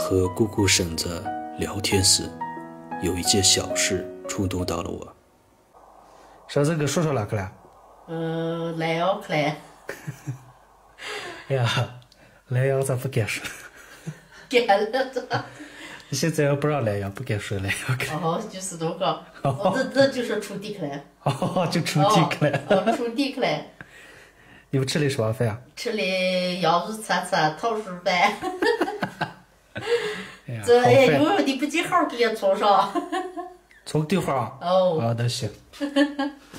和姑姑婶子聊天时，有一件小事触动到了我。 婶子给说说哪个了？ 懒腰去了。 哎呀，懒腰咋不敢说？ 干了这。 现在不让懒腰，不敢说懒腰去。 哦，就是这个。这就是出地去了。 哦，就出地去了。 出地去了。 你们吃的什么饭啊？ 吃的羊肉串串、桃薯饭。 这有的不记号给你充上。 充地号啊？ 哦。 啊，那行。